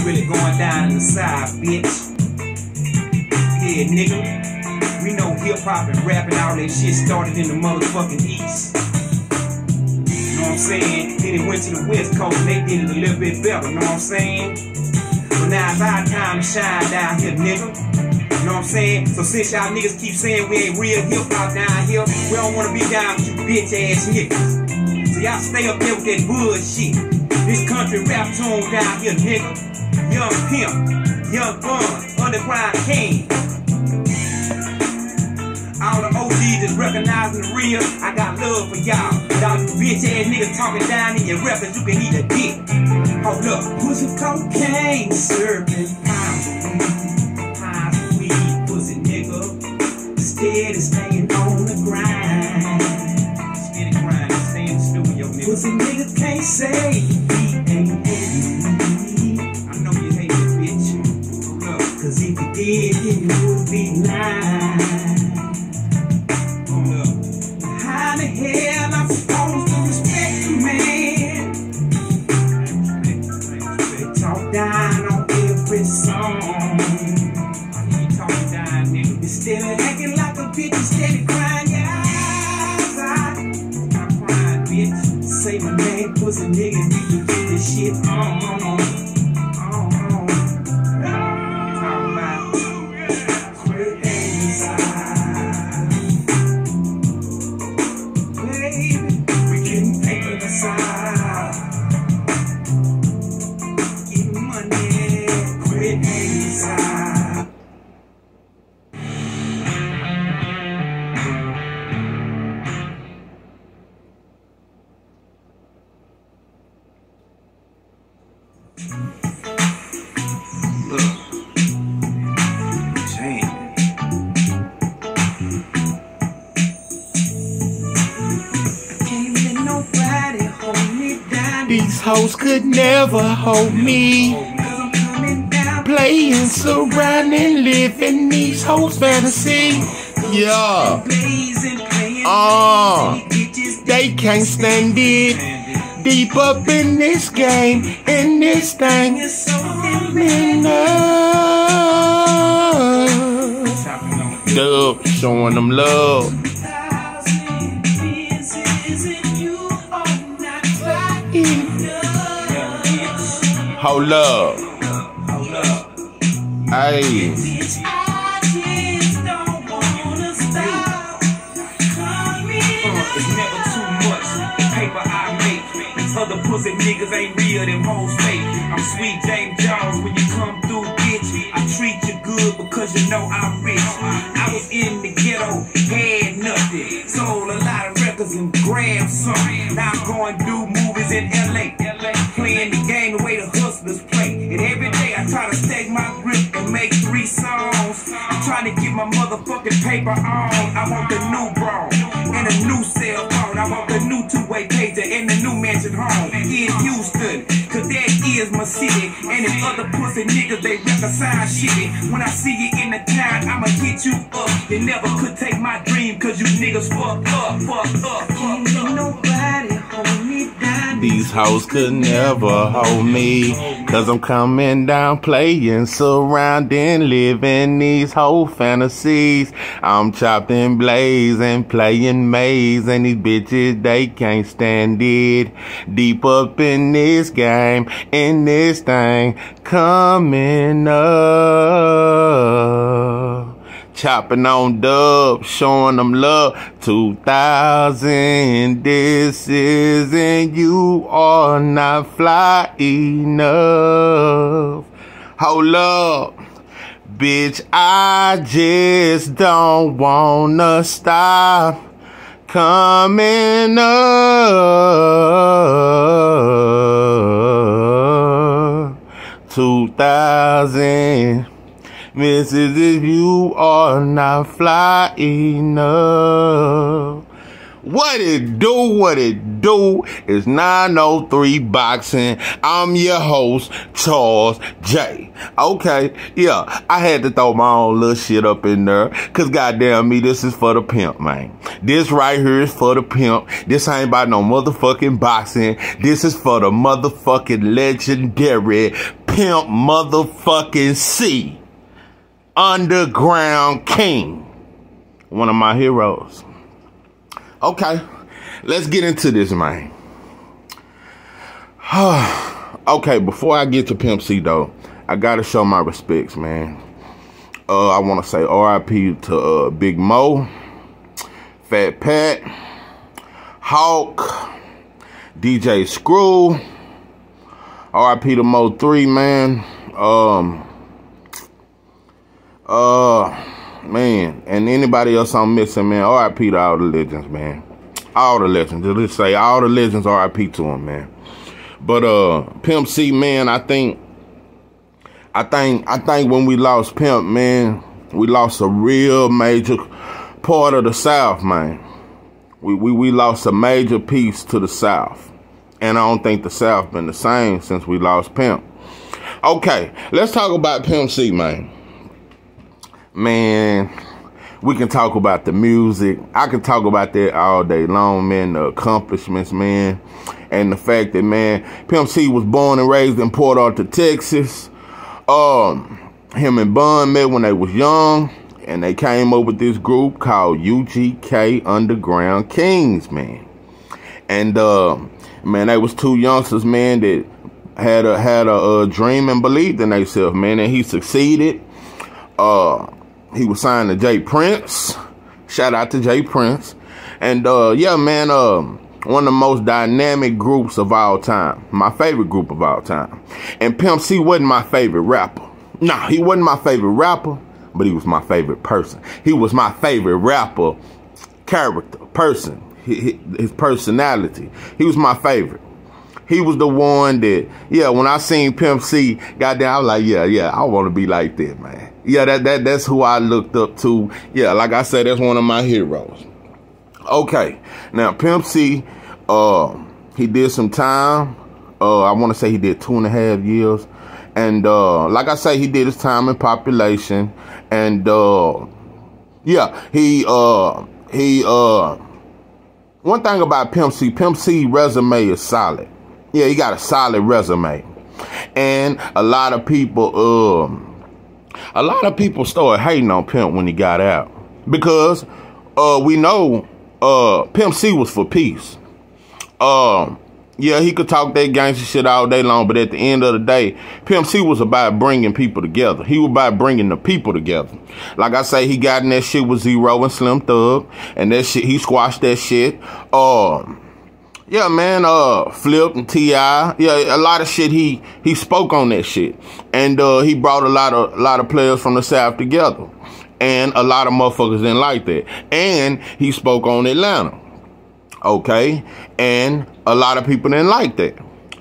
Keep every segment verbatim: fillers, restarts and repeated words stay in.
really going down in the side, bitch. Yeah, nigga. We know hip-hop and rap and all that shit started in the motherfucking East. You know what I'm saying? Then it went to the West Coast and they did it a little bit better, you know what I'm saying? But now it's our time to shine down here, nigga. You know what I'm saying? So since y'all niggas keep saying we ain't real hip-hop down here, we don't want to be down with you bitch-ass niggas. So y'all stay up there with that bullshit. This country rap tune down here, nigga. Young Pimp, Young Bun, Underground King. All the O Gs that's recognizing the real, I got love for y'all. Y'all bitch ass niggas talking down in your records, you can eat a dick. Hold up, pussy cocaine, serving pounds of weed, pussy nigga. Steady staying on the grind. Steady grind, stay in the studio, nigga. Pussy nigga can't say he ain't hating. I know you hate that bitch. Hold up, cause if you did, then you would be lying. How the hell I'm supposed to respect you, man? They talk down on every song. You talking down, nigga. Instead of acting like a bitch, you steady crying your eyes out. I'm crying, bitch. Say my name, pussy nigga, we can get this shit on. On, on. Talk about sweat inside. These hoes could never hold me. Playing, surrounding, living these hoes' fantasy. Yeah. Uh, they can't stand it. Deep up in this game, in this thing. In love. Dub, showing them love. Hold up. Ayy. Other pussy niggas ain't real, them hoes fake. I'm sweet James Jones when you come through, bitch. I treat you good because you know I'm rich. I was in the ghetto, had nothing. Sold a lot of records and grabbed some. Now I'm going to do movies in L A. Playing the game the way the hustlers play. And every day I try to stack my grip and make three songs. I'm trying to get my motherfucking paper on. I want the new bra and a new cell phone. I want the new two-way pager and the new mansion home in Houston, cause that is my city. And if other pussy niggas, they reconcile shit. When I see you in the town, I'ma hit you up. You never could take my dream, cause you niggas fucked up, fucked up, fucked up. Nobody hold me down. These hoes could never hold me, cause I'm coming down, playing, surrounding, living these whole fantasies. I'm chopping, blazing, playing maze, and these bitches, they can't stand it. Deep up in this game, in this thing, coming up. Chopping on dub, showing them love. two thousand, this is, and you are not fly enough. Hold up, bitch, I just don't wanna stop coming up. two thousand. Missus, if you are not fly enough. What it do, what it do, is nine oh three Boxing. I'm your host, Charles J. Okay, yeah, I had to throw my own little shit up in there, cause goddamn me, this is for the pimp, man. This right here is for the pimp. This ain't about no motherfucking boxing. This is for the motherfucking legendary Pimp motherfucking C. Underground King. One of my heroes. Okay, let's get into this, man. Okay, before I get to Pimp C, though, I gotta show my respects, man. Uh, I want to say R I P to uh, Big Mo, Fat Pat, Hawk, D J Screw, R I P to Mo three, man. Um, uh, man, and anybody else I'm missing, man. R I P to all the legends, man. All the legends. Let's say all the legends. R I P to them, man. But uh, Pimp C, man, I think, I think, I think when we lost Pimp, man, we lost a real major part of the South, man. We we we lost a major piece to the South. And I don't think the South been the same since we lost Pimp. Okay, let's talk about Pimp C, man. Man, we can talk about the music. I can talk about that all day long, man. The accomplishments, man. And the fact that, man, Pimp C was born and raised in Port Arthur, Texas. Um, him and Bun met when they was young. And they came up with this group called U G K Underground Kings, man. And, uh... man, they was two youngsters, man, that had a had a, a dream and believed in themselves, man, and he succeeded. Uh, he was signed to J Prince. Shout out to J Prince. And uh, yeah, man, uh, one of the most dynamic groups of all time. My favorite group of all time. And Pimp C wasn't my favorite rapper. Nah, he wasn't my favorite rapper, but he was my favorite person. He was my favorite rapper, character, person. His personality. He was my favorite. He was the one that, yeah, when I seen Pimp C, goddamn, I was like, yeah, yeah, I want to be like that, man. Yeah, that that that's who I looked up to. Yeah, like I said, that's one of my heroes. Okay, now Pimp C, uh, he did some time. Uh, I want to say he did two and a half years, and uh, like I say, he did his time in population, and uh, yeah, he uh, he uh. One thing about Pimp C, Pimp C resume is solid. Yeah, he got a solid resume. And a lot of people, um, a lot of people started hating on Pimp when he got out. Because uh, we know uh, Pimp C was for peace. Um, yeah, he could talk that gangster shit all day long, but at the end of the day, Pimp C was about bringing people together. He was about bringing the people together. Like I say, he got in that shit with Zero and Slim Thug, and that shit, he squashed that shit. Um, yeah, man, uh, Flip and T I, yeah, a lot of shit. He he spoke on that shit, and uh, he brought a lot of a lot of players from the South together, and a lot of motherfuckers didn't like that. And he spoke on Atlanta. Okay, and a lot of people didn't like that.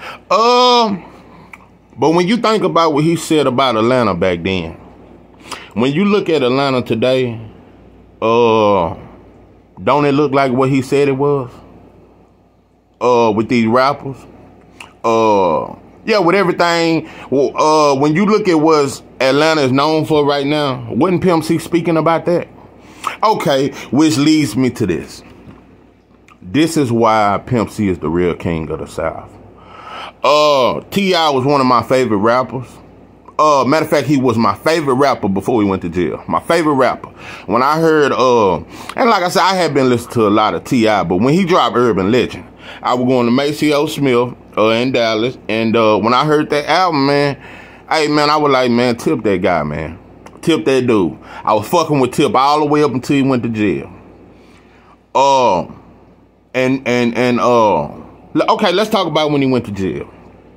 Um, but when you think about what he said about Atlanta back then, when you look at Atlanta today, uh, don't it look like what he said it was? Uh, with these rappers, uh, yeah, with everything. Well, uh, when you look at what Atlanta is known for right now, wasn't Pimp C speaking about that? Okay, which leads me to this. This is why Pimp C is the real king of the South. Uh, T I was one of my favorite rappers. Uh, matter of fact, he was my favorite rapper before he went to jail. My favorite rapper. When I heard, uh, and like I said, I had been listening to a lot of T I, but when he dropped Urban Legend, I was going to Maceo Smith uh, in Dallas, and uh, when I heard that album, man, hey, man, I was like, man, tip that guy, man. Tip that dude. I was fucking with Tip all the way up until he went to jail. Uh, And, and, and, uh, okay, let's talk about when he went to jail.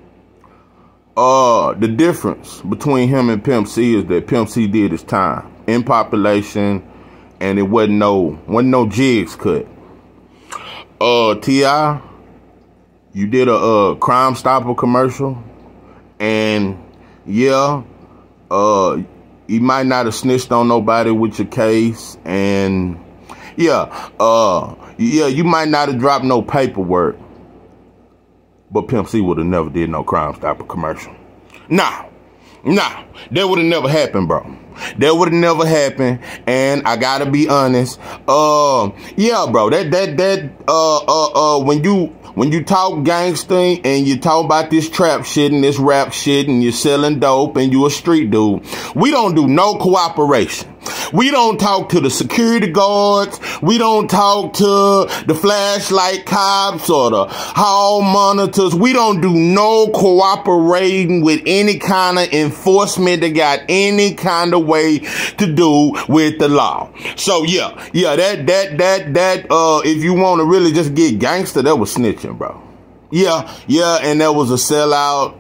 Uh, the difference between him and Pimp C is that Pimp C did his time in population, and it wasn't no, wasn't no jigs cut. Uh, T I, you did a, uh, Crime Stopper commercial, and yeah, uh, you might not have snitched on nobody with your case, and yeah, uh, yeah, you might not have dropped no paperwork, but Pimp C would have never did no Crime Stopper commercial. Nah, nah, that would have never happened, bro. That would have never happened. And I gotta be honest. Uh, yeah, bro. That that that uh uh uh when you when you talk gangsta and you talk about this trap shit and this rap shit and you're selling dope and you a street dude, we don't do no cooperation. We don't talk to the security guards. We don't talk to the flashlight cops or the hall monitors. We don't do no cooperating with any kind of enforcement that got any kind of way to do with the law. So yeah, yeah, that, that, that, that, uh, if you want to really just get gangster, that was snitching, bro. Yeah, yeah, and that was a sellout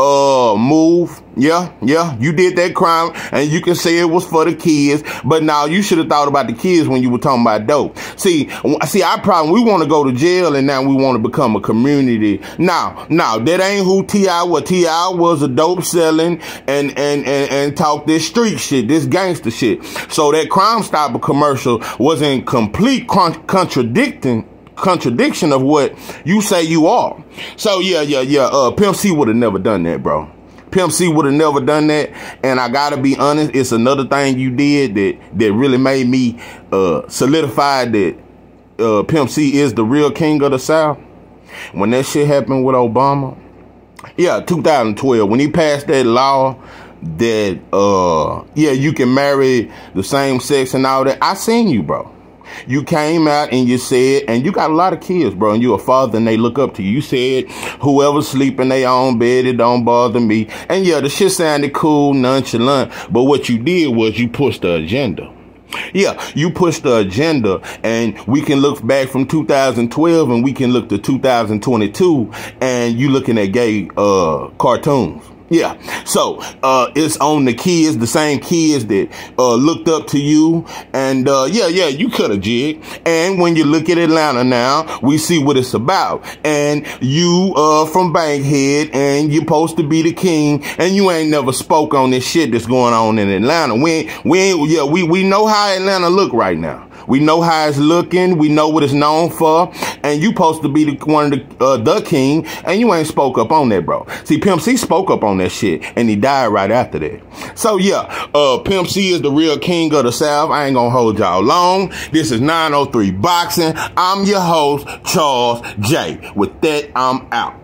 uh move. Yeah, yeah, you did that crime and you can say it was for the kids, but now you should have thought about the kids when you were talking about dope. See, see, our problem, we want to go to jail and now we want to become a community. Now, now that ain't who T I was. T I was a dope selling and and and, and talk this street shit, this gangster shit. So that Crime Stopper commercial was in complete con contradicting contradiction of what you say you are. So yeah, yeah, yeah. Uh, Pimp C would have never done that, bro. Pimp C would have never done that. And I gotta be honest, it's another thing you did that that really made me uh, solidify that uh, Pimp C is the real king of the South. When that shit happened with Obama, yeah, two thousand twelve, when he passed that law that uh, yeah, you can marry the same sex and all that. I seen you, bro. You came out and you said, and you got a lot of kids, bro, and you're a father and they look up to you. You said, whoever's sleeping their own bed, it don't bother me. And yeah, the shit sounded cool, nonchalant, but what you did was you pushed the agenda. Yeah, you pushed the agenda, and we can look back from two thousand twelve and we can look to two thousand twenty-two and you looking at gay uh, cartoons. Yeah, so uh, it's on the kids, the same kids that uh, looked up to you. And uh, yeah, yeah, you could have jigged. And when you look at Atlanta now, we see what it's about. And you uh, from Bankhead, and you're supposed to be the king, and you ain't never spoke on this shit that's going on in Atlanta. We ain't, we ain't, yeah, we, we know how Atlanta look right now. We know how it's looking. We know what it's known for. And you supposed to be the, one of the, uh, the king, and you ain't spoke up on that, bro. See, Pimp C spoke up on that shit, and he died right after that. So, yeah, uh, Pimp C is the real king of the South. I ain't gonna hold y'all long. This is nine oh three Boxing. I'm your host, Charles J. With that, I'm out.